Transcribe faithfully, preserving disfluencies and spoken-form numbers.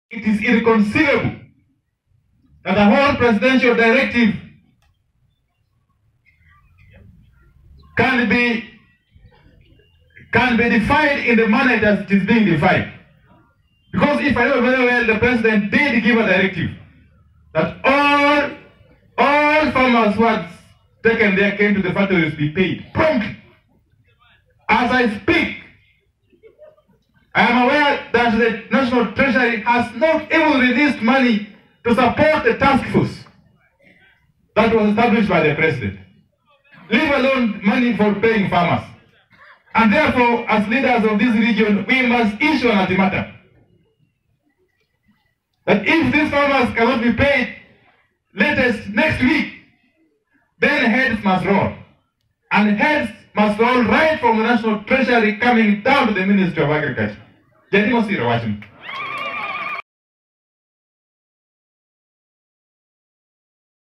It is inconceivable that a whole presidential directive can be can be defined in the manner that it is being defined. Because if I know very well, the president did give a directive that all all farmers who had taken their cane to the factories be paid promptly. As I speak, I am aware that the National Treasury has not even released money to support the task force that was established by the president, leave alone money for paying farmers. And therefore, as leaders of this region, we must issue an ultimatum that if these farmers cannot be paid latest next week, then heads must roll. And heads must roll right from the National Treasury coming down to the Ministry of Agriculture. Jadi mesti rawatun.